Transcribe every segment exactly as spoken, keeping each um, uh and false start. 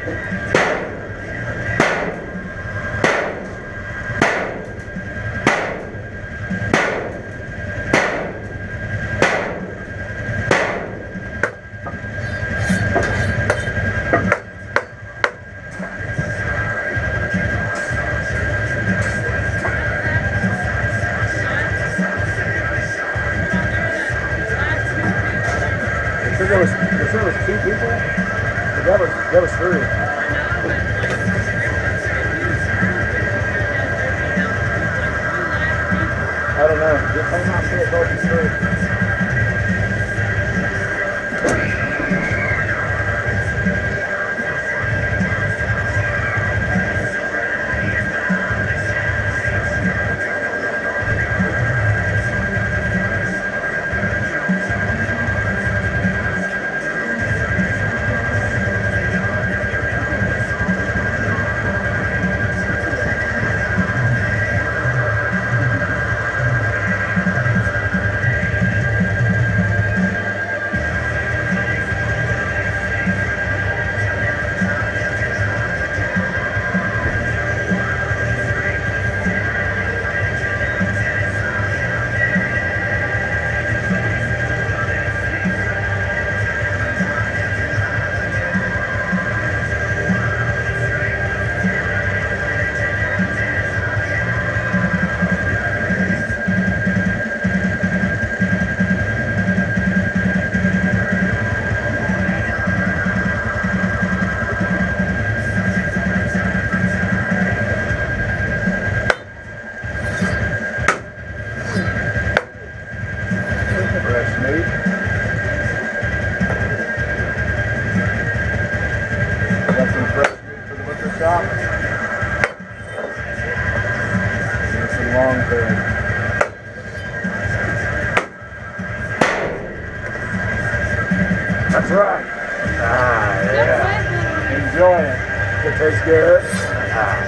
There was, there was two people? That was, that was three. I don't know. Just hang on to it, both is three. That's right. Ah, yeah. Enjoy it. It tastes good. Ah.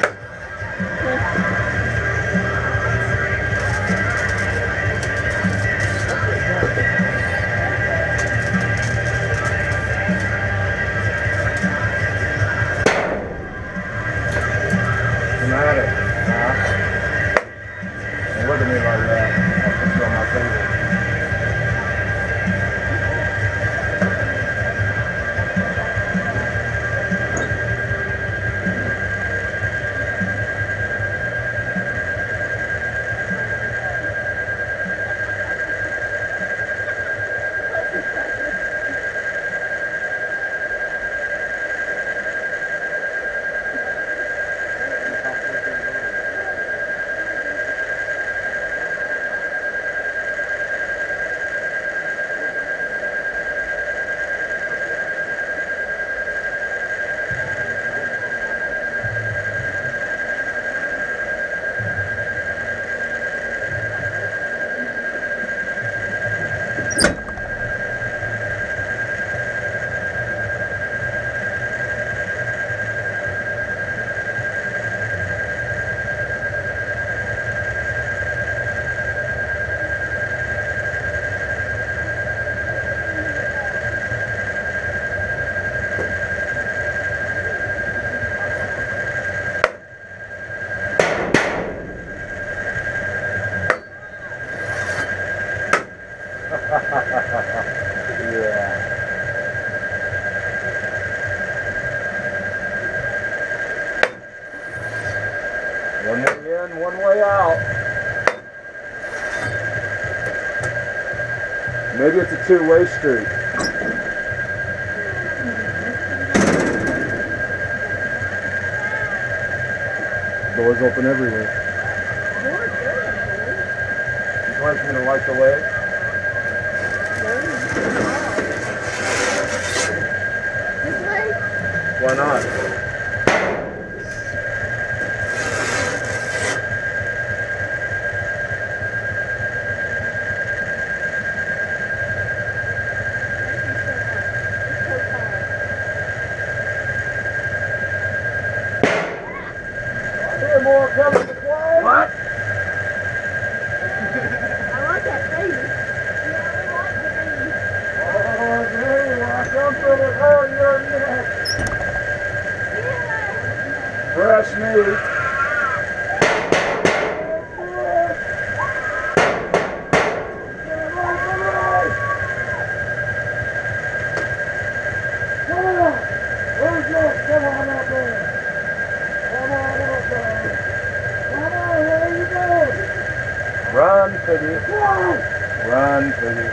Dramatic. Huh? Don't look at me like that. I'll put you on my table. Yeah. One way in, one way out. Maybe it's a two-way street. Doors open everywhere. Would you like me to light the way? Why not? Here, more coming to play. What? I like that baby. Oh, hey, I come for the whole your neck. fresh meat. Come on! Where's your, come on up there! Come on up there! Come on, where are you going? Run, Piggy. Run! Run, Piggy.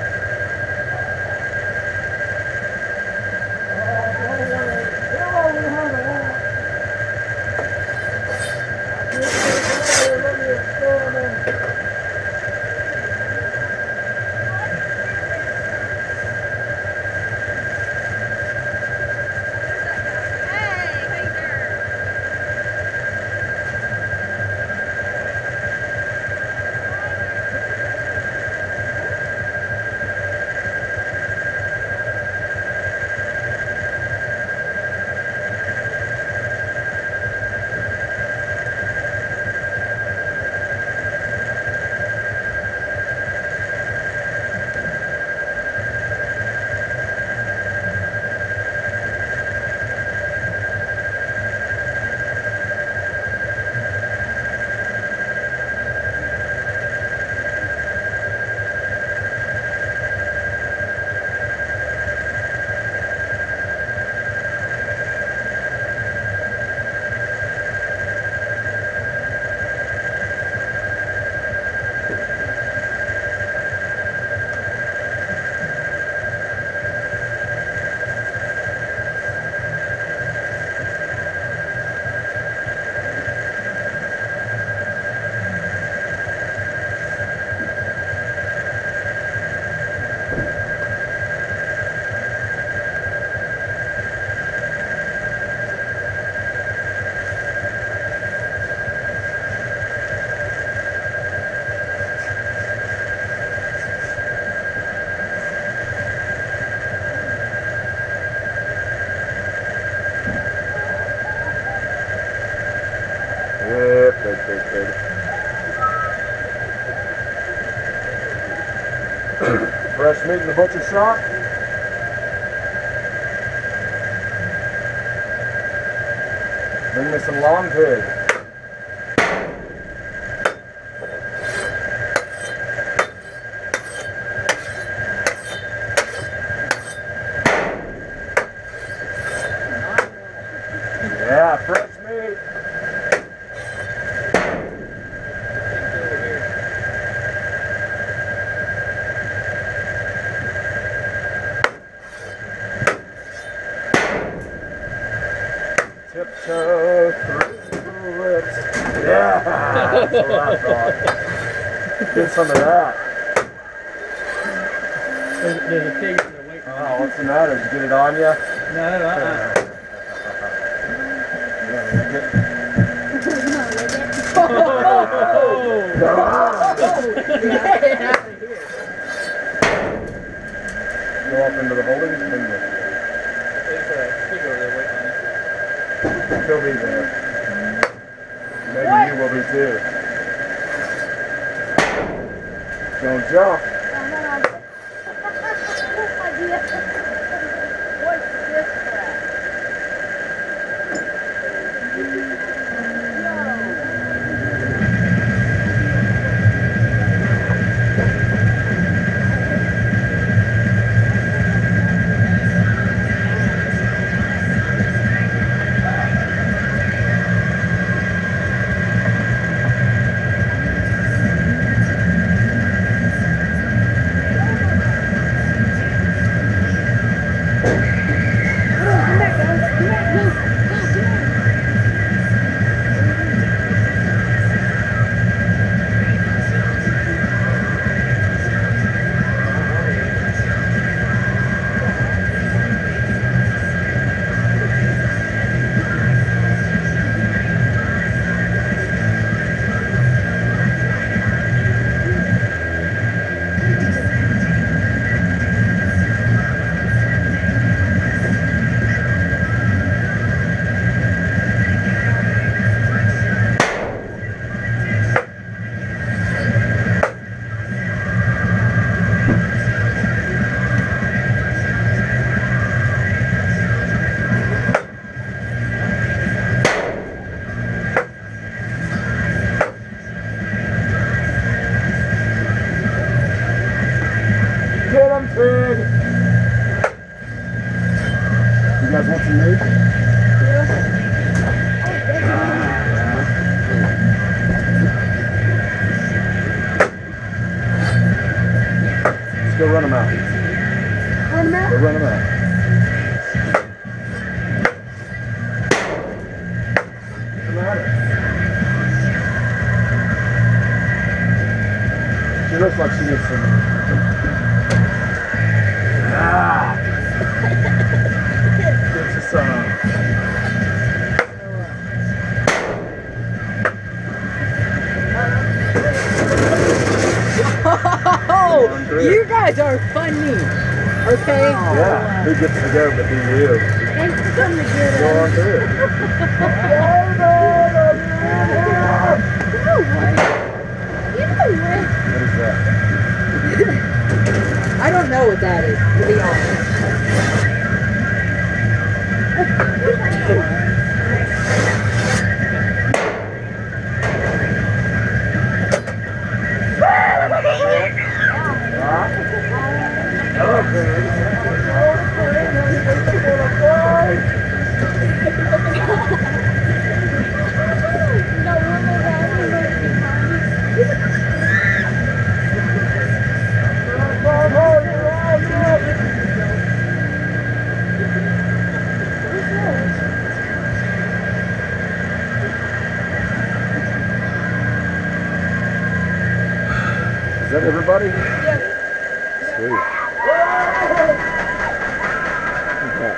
Good, good, good, good. Fresh meat in the butcher shop. Bring me some long pig. Yeah, fresh meat. Tiptoe through the lips. Yeah, that's what I thought. Get some of that. There's, there's a pig in there waiting. Oh, what's the matter? Did you get it on you? No, uh-uh. Yeah, you get... Oh! Come on! Go up into the holding bin with you. There's a pig over there waiting on you. He'll be there. Maybe you will be too. Don't jump. What's this crap? run them out. Run them out? Go run them out. What's the matter? She looks like she needs some. Ah! Gives us some. Oh, you guys are funny. Okay? Yeah, who gets to go but do you? Thanks for coming to get Go us. on through. You know what? You know what? What is that? I don't know what that is, to be honest. Is that everybody? Sweet. Okay.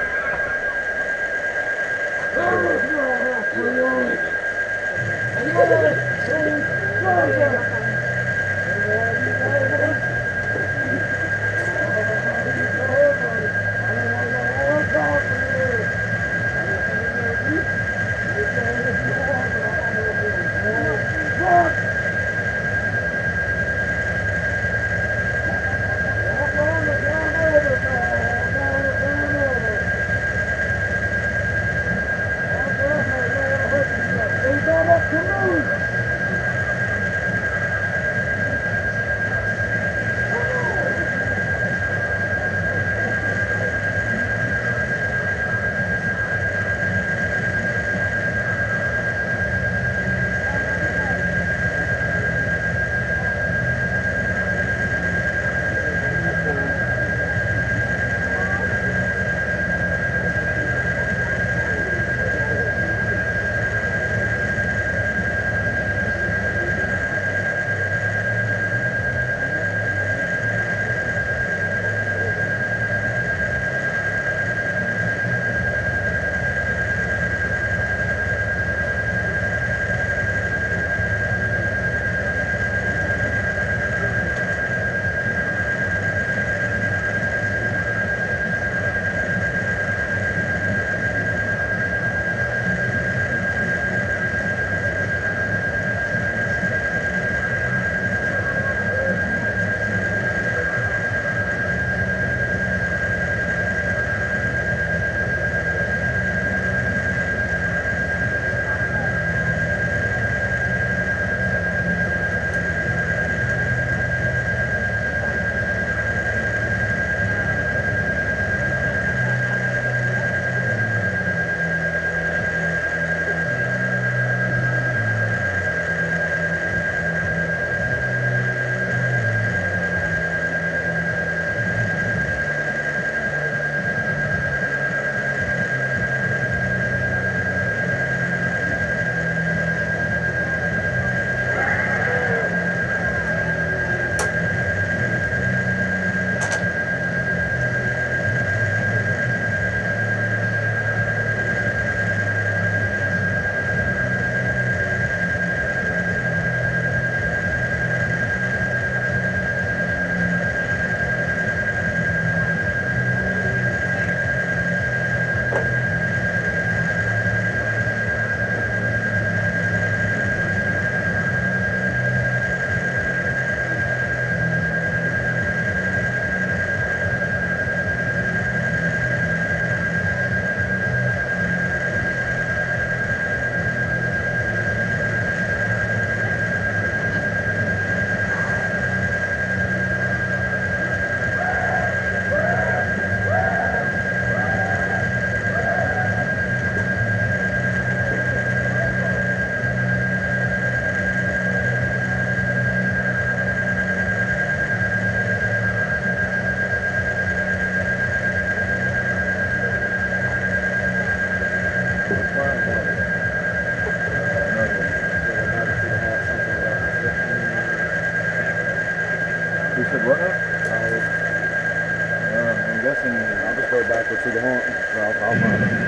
He said what now? Uh, I'm guessing I'll just go backwards to the haunt. Well, I'll find it.